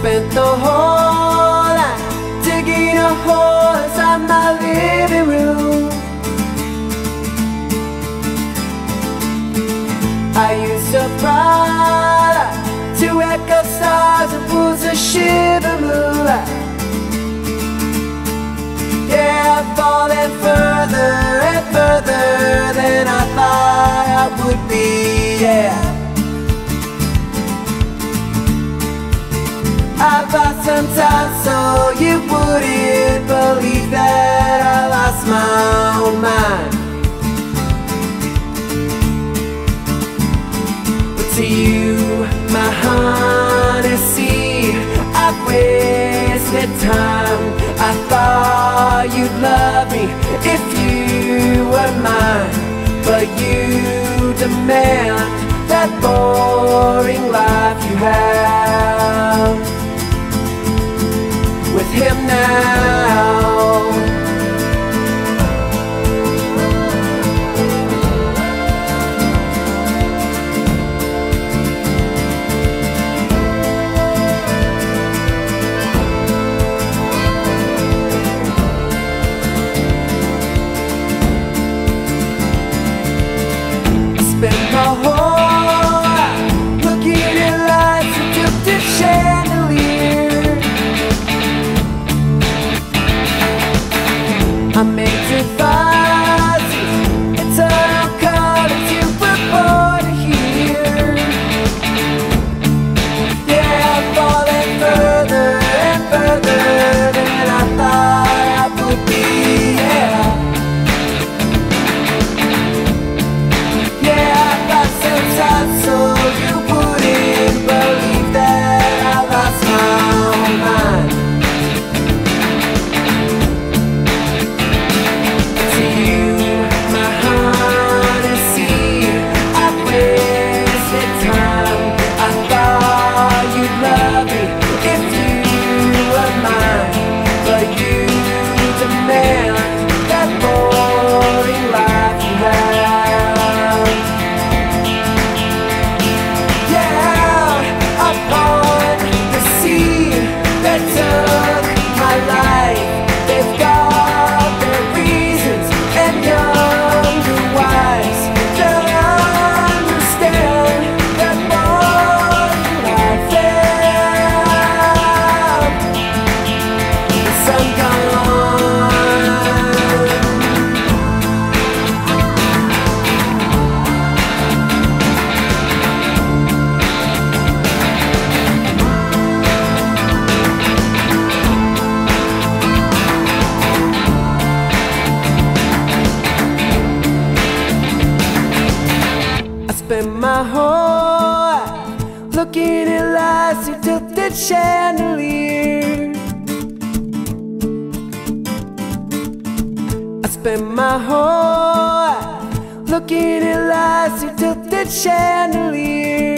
spent the whole night digging a hole inside my living room. I used a bright light to echo stars and pools of shiver moonlight. Yeah, I'm falling further and further than I thought I would be, yeah. I bought some time so you wouldn't believe that I lost my own mind. But to you, my honey, see, I've wasted time. I thought you'd love me if you were mine, but you demand that boring life you have with him now. Spent my whole life looking at lights and tilted chandeliers. I made it fuzzy, eternal colors you were born to hear. Yeah, I'm falling further and further than I thought I would be, yeah. So you wouldn't believe that I lost my own mind. To you, my honey, see, I wasted time. I thought you'd love me if you were mine, but you demand that boring life you have. Spent my whole life looking at lights through tilted chandeliers. I spent my whole life looking at lights through tilted chandeliers.